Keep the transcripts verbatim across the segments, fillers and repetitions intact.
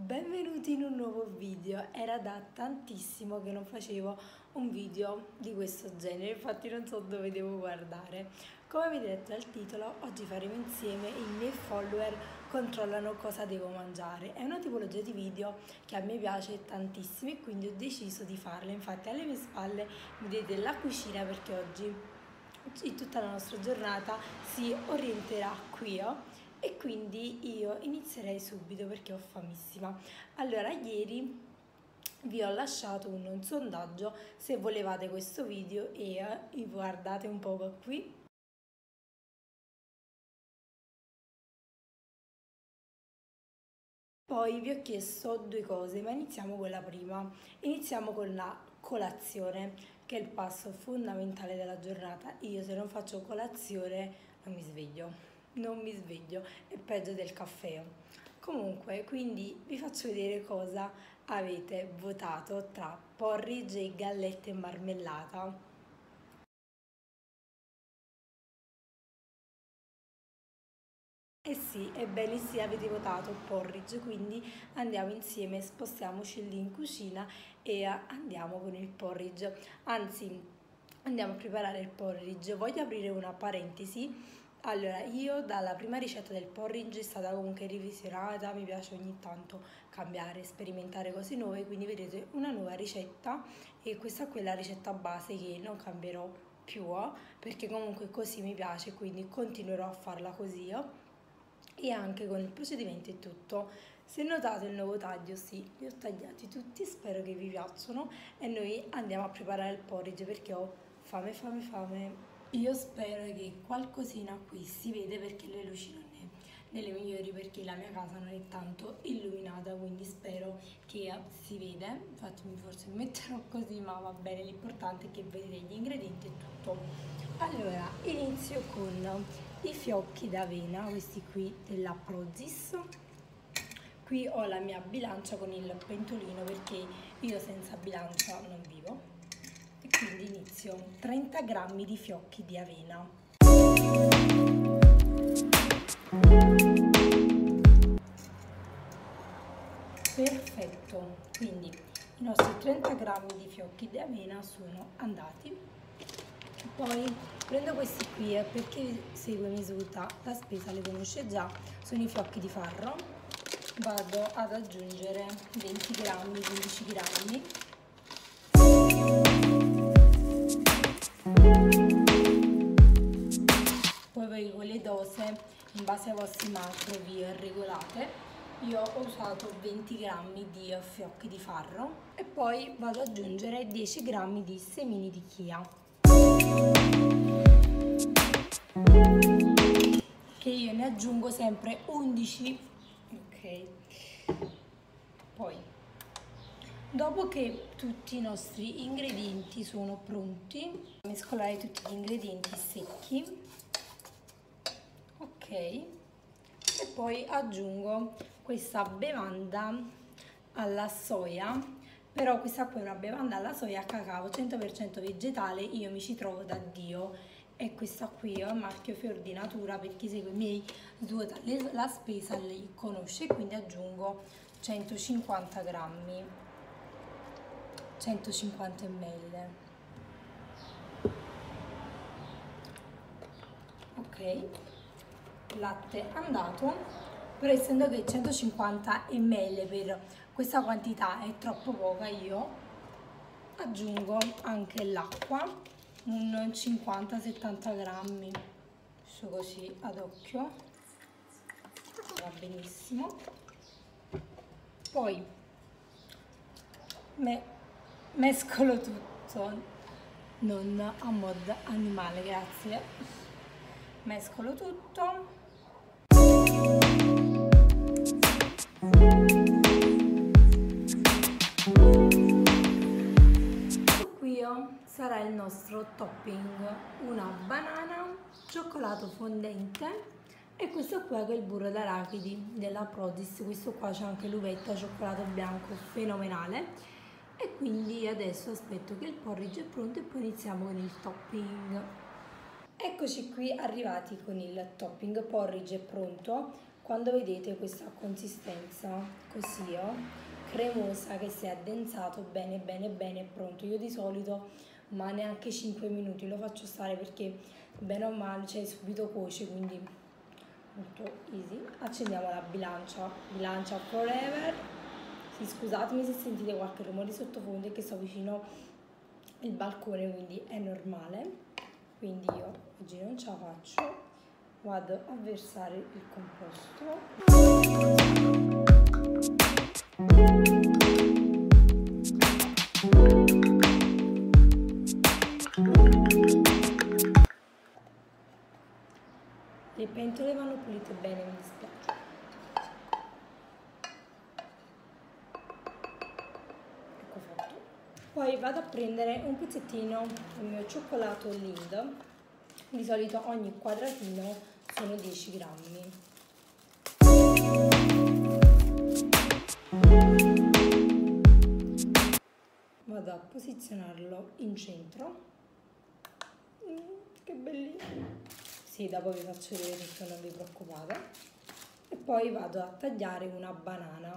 benvenuti in un nuovo video. Era da tantissimo che non facevo un video di questo genere, infatti non so dove devo guardare. Come avete letto dal titolo, oggi faremo insieme i miei follower controllano cosa devo mangiare. È una tipologia di video che a me piace tantissimo e quindi ho deciso di farla. Infatti alle mie spalle vedete la cucina, perché oggi in tutta la nostra giornata si orienterà qui. Oh? E quindi io inizierei subito perché ho famissima. Allora, ieri vi ho lasciato un, un sondaggio se volevate questo video e eh, guardate un po' qui. Poi vi ho chiesto due cose, ma iniziamo con la prima. Iniziamo con la colazione, che è il passo fondamentale della giornata. Io se non faccio colazione non mi sveglio. Non mi sveglio, è peggio del caffè. Comunque, quindi vi faccio vedere cosa avete votato tra porridge e gallette e marmellata. Eh sì, ebbene sì, avete votato porridge, quindi andiamo insieme, spostiamoci lì in cucina e andiamo con il porridge. Anzi, andiamo a preparare il porridge. Voglio aprire una parentesi. Allora, io dalla prima ricetta del porridge è stata comunque revisionata, mi piace ogni tanto cambiare, sperimentare cose nuove, quindi vedete una nuova ricetta e questa qui è la ricetta base che non cambierò più, eh, perché comunque così mi piace, quindi continuerò a farla così. Eh. E anche con il procedimento è tutto. Se notate il nuovo taglio, sì, li ho tagliati tutti, spero che vi piacciono e noi andiamo a preparare il porridge perché ho fame, fame, fame. Io spero che qualcosina qui si vede perché le luci non è delle migliori, perché la mia casa non è tanto illuminata, quindi spero che si vede. Infatti forse mi metterò così, ma va bene, l'importante è che vedete gli ingredienti e tutto. Allora, inizio con i fiocchi d'avena, questi qui della Prozis. Qui ho la mia bilancia con il pentolino perché io senza bilancia non vivo. E quindi inizio trenta grammi di fiocchi di avena. Perfetto, quindi i nostri trenta grammi di fiocchi di avena sono andati. Poi prendo questi qui eh, perché segue misura, la spesa le conosce già, sono i fiocchi di farro. Vado ad aggiungere venti grammi, quindici grammi. Poi voi con le dose in base ai vostri macro vi regolate. Io ho usato venti grammi di fiocchi di farro e poi vado ad aggiungere dieci grammi di semini di chia, che io ne aggiungo sempre undici. Ok, poi dopo che tutti i nostri ingredienti sono pronti, mescolare tutti gli ingredienti secchi. Ok, e poi aggiungo questa bevanda alla soia, però questa qui è una bevanda alla soia a cacao cento per cento vegetale, io mi ci trovo da Dio, e questa qui è un marchio Fior di Natura, per chi segue i miei svuota la spesa li conosce, quindi aggiungo centocinquanta grammi, centocinquanta millilitri. Ok, latte andato, però essendo che centocinquanta millilitri per questa quantità è troppo poca, io aggiungo anche l'acqua, un cinquanta settanta grammi, giusto così ad occhio, va benissimo. Poi me mescolo tutto, non a mod animale, grazie. Mescolo tutto. Qui sarà il nostro topping, una banana, cioccolato fondente e questo qua che è il burro d'arachidi della Prozis. Questo qua c'è anche l'uvetta, cioccolato bianco fenomenale. E quindi adesso aspetto che il porridge è pronto e poi iniziamo con il topping. Eccoci qui arrivati con il topping. Porridge è pronto, quando vedete questa consistenza così oh, cremosa, che si è addensato bene bene bene, è pronto. Io di solito ma neanche cinque minuti lo faccio stare, perché bene o male cioè subito cuoce, quindi molto easy. Accendiamo la bilancia, bilancia forever. Sì, scusatemi se sentite qualche rumore di sottofondo, è che sto vicino il balcone, quindi è normale. Quindi io oggi non ce la faccio, vado a versare il composto. Le pentole vanno pulite bene, mi dispiace. Ecco fatto. Poi vado a prendere un pezzettino del mio cioccolato Lindt. Di solito ogni quadratino sono dieci grammi. Vado a posizionarlo in centro. Mm, che bellino! Sì, dopo vi faccio vedere tutto, non vi preoccupate. E poi vado a tagliare una banana.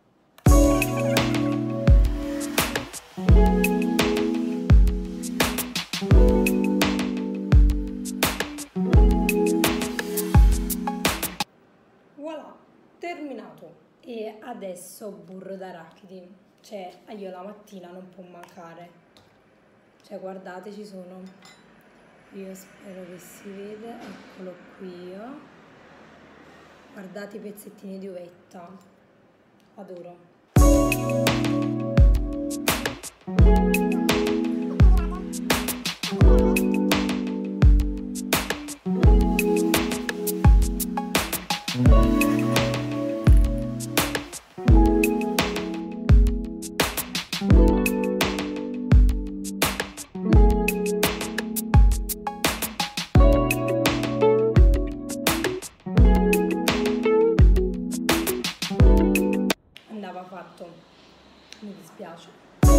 Voilà, terminato. E adesso burro d'arachidi, cioè io la mattina non può mancare. Cioè guardate, ci sono, io spero che si vede, eccolo qui, guardate i pezzettini di uvetta, adoro. Andava fatto, mi dispiace.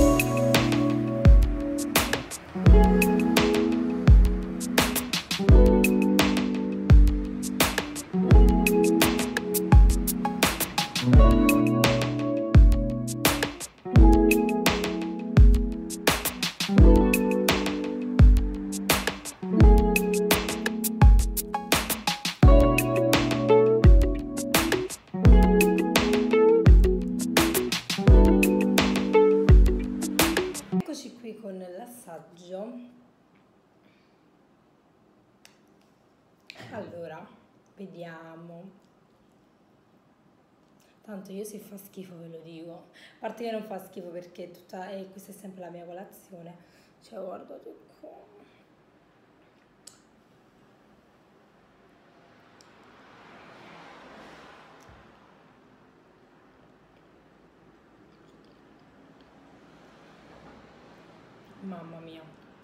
Qui con l'assaggio. Allora vediamo, tanto io se fa schifo ve lo dico, a parte che non fa schifo perché tutta eh, questa è sempre la mia colazione, cioè guardate qua. Mamma mia.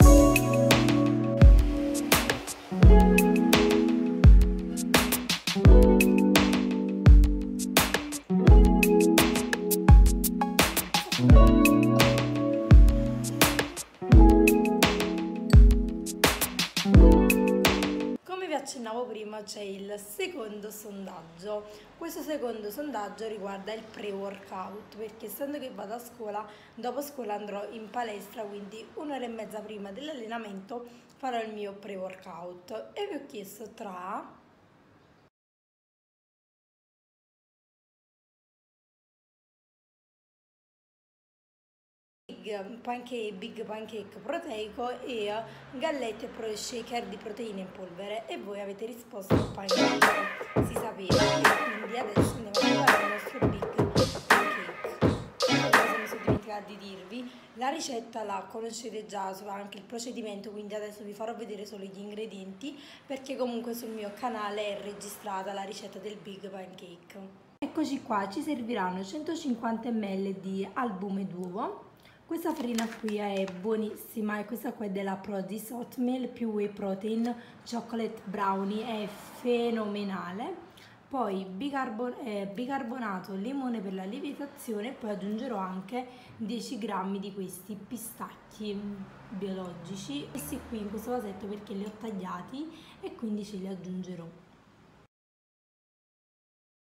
Come vi accennavo prima, c'è il secondo sondaggio. Questo secondo sondaggio riguarda il pre-workout, perché essendo che vado a scuola, dopo scuola andrò in palestra, quindi un'ora e mezza prima dell'allenamento farò il mio pre-workout e vi ho chiesto tra Big pancake, big pancake proteico e gallette e shaker di proteine in polvere, e voi avete risposto al pancake, si sapeva, e quindi adesso andiamo a provare il nostro big pancake. Cosa mi sono dimenticata di dirvi, la ricetta la conoscete già, anche il procedimento, quindi adesso vi farò vedere solo gli ingredienti, perché comunque sul mio canale è registrata la ricetta del big pancake. Eccoci qua, ci serviranno centocinquanta millilitri di albume d'uovo. Questa farina qui è buonissima e questa qua è della Prodis Oatmeal più Whey Protein Chocolate Brownie, è fenomenale. Poi bicarbon eh, bicarbonato, limone per la lievitazione, e poi aggiungerò anche dieci grammi di questi pistacchi biologici, messi qui in questo vasetto perché li ho tagliati e quindi ce li aggiungerò.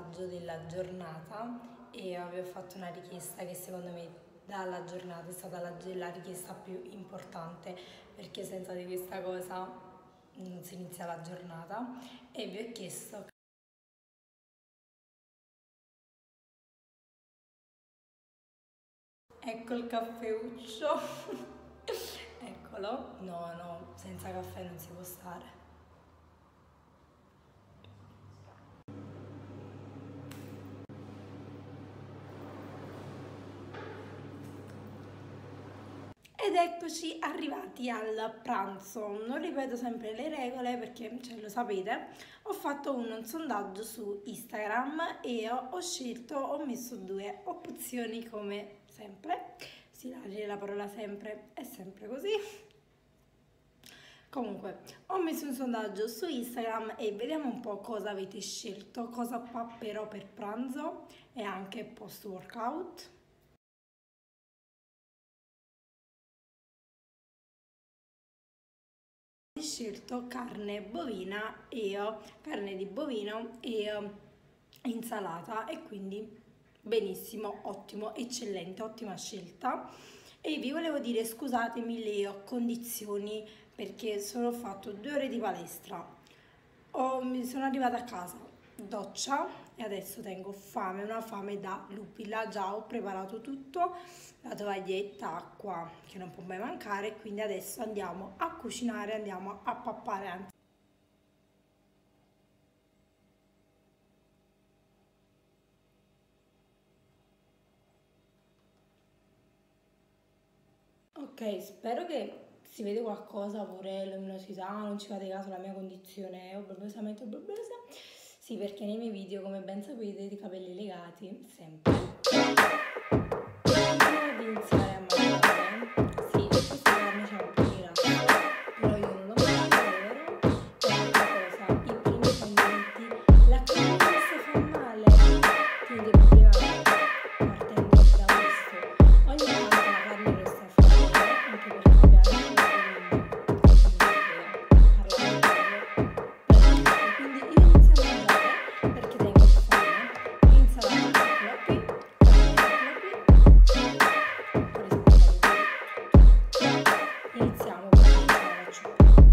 sondaggio della giornata e avevo fatto una richiesta che secondo me dalla giornata è stata la, la richiesta più importante, perché senza di questa cosa non si inizia la giornata, e vi ho chiesto. Ecco il caffeuccio. Eccolo. No, no, senza caffè non si può stare. Ed eccoci arrivati al pranzo. Non ripeto sempre le regole perché, cioè, lo sapete. Ho fatto un sondaggio su Instagram e ho, ho scelto, ho messo due opzioni come sempre. Si legge la parola sempre, è sempre così. Comunque, ho messo un sondaggio su Instagram e vediamo un po' cosa avete scelto, cosa papperò per pranzo e anche post workout. Ho scelto carne bovina e carne di bovino e insalata, e quindi benissimo, ottimo, eccellente, ottima scelta. E vi volevo dire, scusatemi le condizioni, perché sono fatto due ore di palestra. Ho, mi sono arrivata a casa, doccia, e adesso tengo fame, una fame da lupi. Là già ho preparato tutto, la tovaglietta, acqua che non può mai mancare, quindi adesso andiamo a cucinare, andiamo a pappare. Anzi. Ok, spero che si vede qualcosa, pure luminosità, non ci fate caso, la mia condizione è obbrosamente obbrosa. Sì, perché nei miei video, come ben sapete, di capelli legati, sempre. Prima di iniziare a mangiare, sì, questa carne c'è un po' di grasso, però io non lo mangio, vero? E un'altra cosa, i primi commenti, la carne se fa male, quindi prima, partendo da questo, ogni tanto la carne lo sta a fare, anche per cambiare il parlare, quindi io inizio a mangiare perché tengo fame, insalata, eccola qui, iniziamo con la faccio.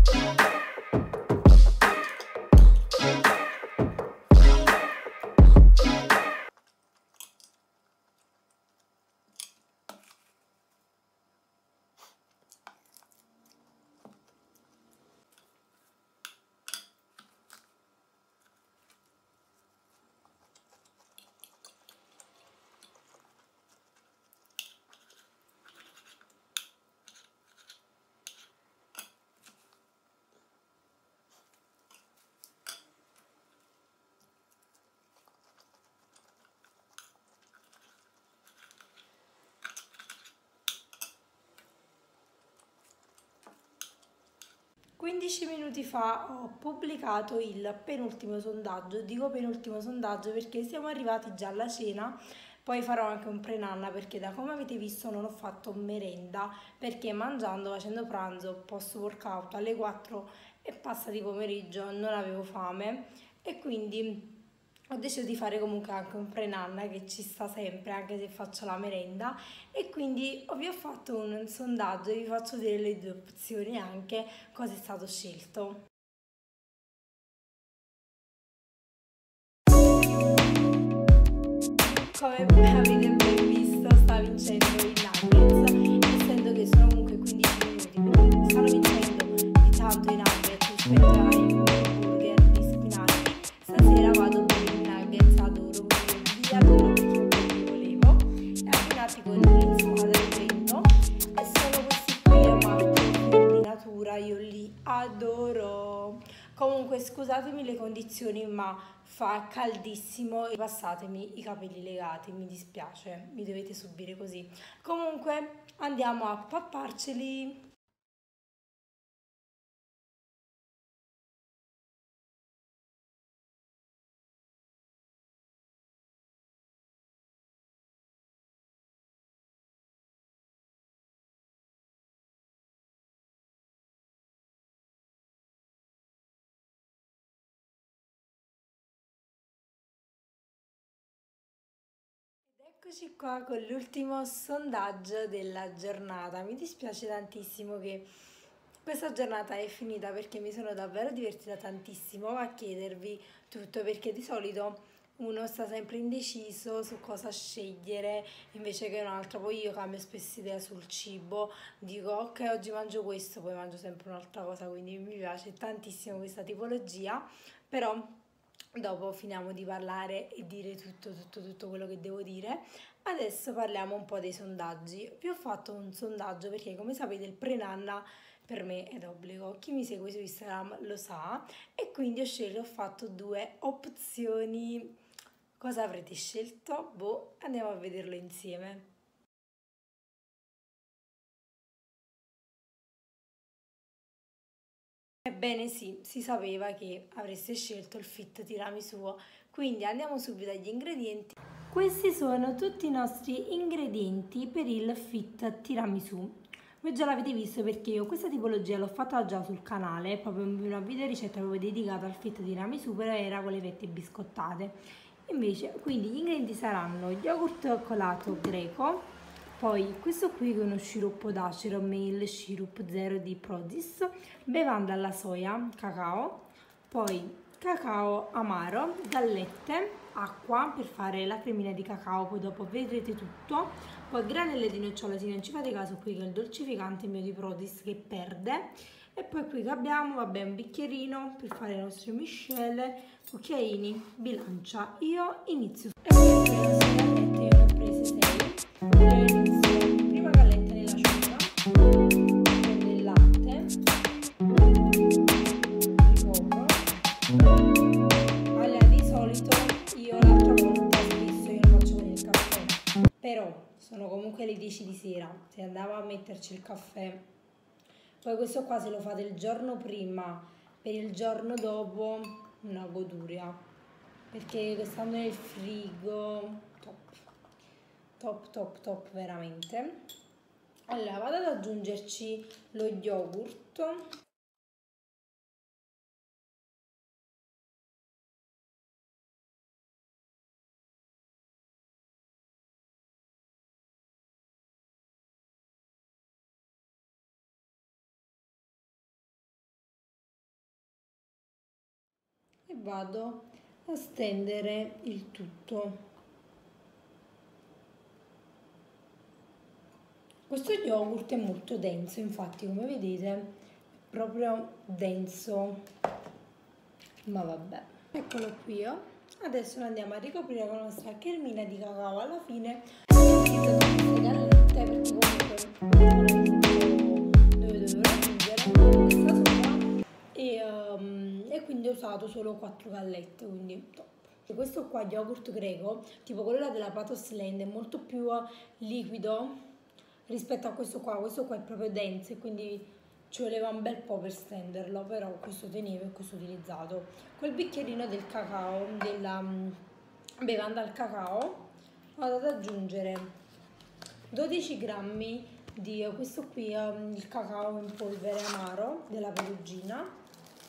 quindici minuti fa ho pubblicato il penultimo sondaggio, dico penultimo sondaggio perché siamo arrivati già alla cena, poi farò anche un pre-nanna perché da come avete visto non ho fatto merenda, perché mangiando, facendo pranzo, post workout alle quattro e passa di pomeriggio non avevo fame, e quindi ho deciso di fare comunque anche un pre-nanna che ci sta sempre anche se faccio la merenda, e quindi vi ho fatto un sondaggio e vi faccio vedere le due opzioni anche cosa è stato scelto. Come avete ben visto sta vincendo i nuggets, essendo che sono comunque quindici minuti, quindi stanno vincendo di tanto i nuggets rispetto ai burger di spinaci. Stasera vado per i nuggets, adoro, vi adoro perché li volevo, e abbinati con l'insalata di prendo, e sono questi qui amati di natura, io li adoro. Comunque scusatemi le condizioni, ma fa caldissimo e passatemi i capelli legati, mi dispiace, mi dovete subire così. Comunque andiamo a papparceli. Eccoci qua con l'ultimo sondaggio della giornata. Mi dispiace tantissimo che questa giornata è finita perché mi sono davvero divertita tantissimo a chiedervi tutto, perché di solito uno sta sempre indeciso su cosa scegliere invece che un altro. Poi io cambio spesso idea sul cibo, dico ok oggi mangio questo, poi mangio sempre un'altra cosa, quindi mi piace tantissimo questa tipologia, però dopo finiamo di parlare e dire tutto, tutto, tutto quello che devo dire. Adesso parliamo un po' dei sondaggi. Vi ho fatto un sondaggio perché, come sapete, il pre-nanna per me è d'obbligo. Chi mi segue su Instagram lo sa, e quindi ho scelto, ho fatto due opzioni. Cosa avrete scelto? Boh, andiamo a vederlo insieme. Ebbene sì, si sapeva che avreste scelto il fit tiramisù, quindi andiamo subito agli ingredienti. Questi sono tutti i nostri ingredienti per il fit tiramisù. Voi già l'avete visto perché io questa tipologia l'ho fatta già sul canale, proprio una video ricetta proprio dedicata al fit tiramisù, però era con le fette biscottate. Invece, quindi gli ingredienti saranno yogurt colato greco, poi questo qui che è uno sciroppo d'acero, male syrup zero di Prozis, bevanda alla soia, cacao, poi cacao amaro, gallette, acqua per fare la cremina di cacao, poi dopo vedrete tutto, poi granelle di nocciola, se non ci fate caso qui che è il dolcificante mio di Prozis che perde, e poi qui che abbiamo, vabbè, un bicchierino per fare le nostre miscele, cucchiaini, bilancia. Io inizio. E queste le gallette io ne ho prese sei. Inizio, prima galletta nell'asciuga, con del latte, ricopro. Allora, di solito io l'altra volta spesso io lo faccio con il caffè, però sono comunque le dieci di sera, se andavo a metterci il caffè. Poi questo qua se lo fate il giorno prima, per il giorno dopo una goduria, perché stando nel frigo, top, top, top, top veramente. Allora vado ad aggiungerci lo yogurt. E vado a stendere il tutto. Questo yogurt è molto denso, infatti come vedete è proprio denso, ma vabbè, eccolo qui. Adesso lo andiamo a ricoprire con la nostra cremina di cacao. Alla fine utilizzo queste gallette perché comunque dove dovevo raggiungere questa sopra, e, um, e quindi ho usato solo quattro gallette, quindi top. Questo qua yogurt greco, tipo quello della Patos Land, è molto più liquido rispetto a questo qua. Questo qua è proprio denso e quindi ci voleva un bel po' per stenderlo, però questo tenevo e questo ho utilizzato. Quel bicchierino del cacao, della bevanda al cacao, vado ad aggiungere dodici grammi di questo qui, il cacao in polvere amaro della Perugina.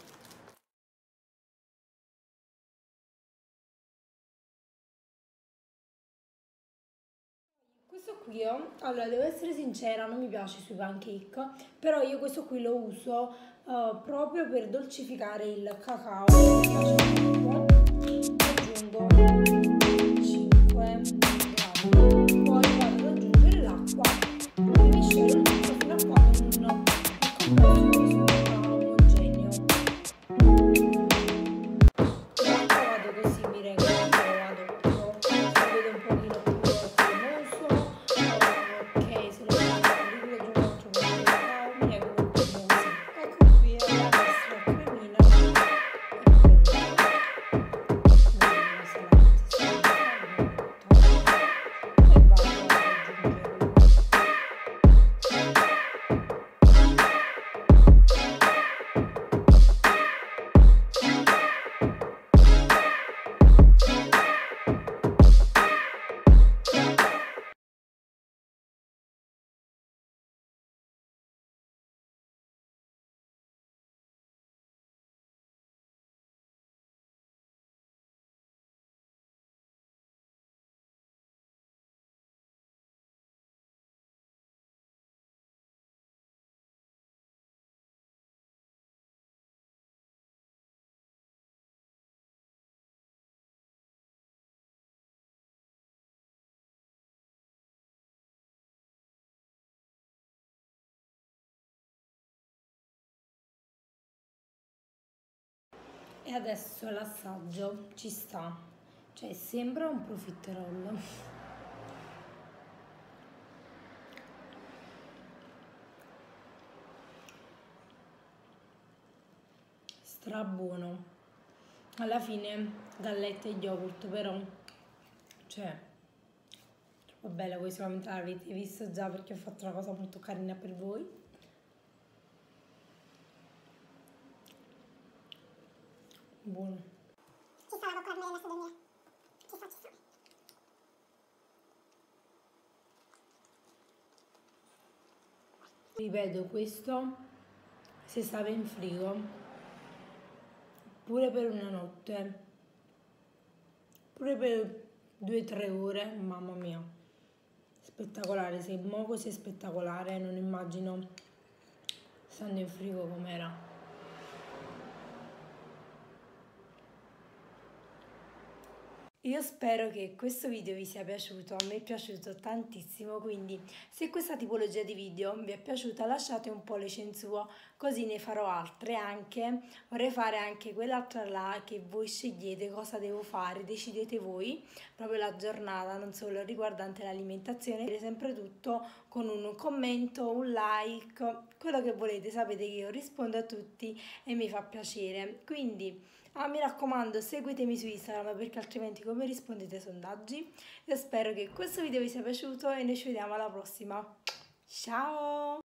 Questo qui, io, allora devo essere sincera, non mi piace sui pancake, però io questo qui lo uso uh, proprio per dolcificare il cacao, mi piace molto. Aggiungo cinque grammi, poi vado ad aggiungere l'acqua e miscelo il tutto fino a quando non il composto risulta omogeneo. L'acqua vado così, mi regolo, vado, lo vedo un pochino più. E adesso l'assaggio ci sta, cioè sembra un profiterol. Stra buono. Alla fine gallette e yogurt, però, cioè, troppo bella, voi sicuramente l'avete visto già perché ho fatto una cosa molto carina per voi. Buono. Ci sta la coccola merenda Sadonia. Ci sta, ci sta. Ripeto, questo se stava in frigo pure per una notte, pure per due o tre ore, mamma mia, spettacolare. Se mo così è spettacolare, non immagino stando in frigo com'era. Io spero che questo video vi sia piaciuto, a me è piaciuto tantissimo, quindi se questa tipologia di video vi è piaciuta lasciate un pollice in su, così ne farò altre anche. Vorrei fare anche quell'altra là che voi scegliete cosa devo fare, decidete voi, proprio la giornata, non solo riguardante l'alimentazione, sempre tutto con un commento, un like, quello che volete, sapete che io rispondo a tutti e mi fa piacere. Quindi ah, mi raccomando, seguitemi su Instagram perché altrimenti come rispondete ai sondaggi? Io spero che questo video vi sia piaciuto e noi ci vediamo alla prossima. Ciao!